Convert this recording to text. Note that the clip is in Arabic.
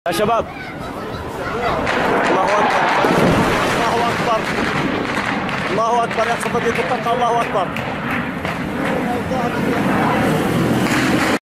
يا شباب، الله اكبر الله اكبر الله اكبر، يا صفدية الطاقة، الله اكبر.